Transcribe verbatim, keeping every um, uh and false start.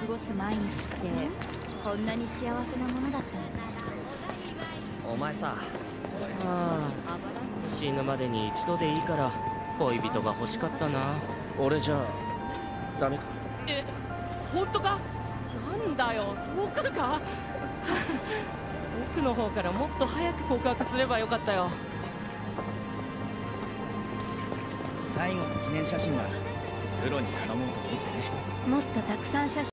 過ごす毎日ってこんなに幸せなものだったのね。 お前さ、あ死ぬまでに一度でいいから恋人が欲しかったな。 俺じゃあダメか？ え、本当か？なんだよ、そうくるか？僕の方からもっと早く告白すればよかったよ。 最後の記念写真はプロに頼もうと思ってね。 もっとたくさん写真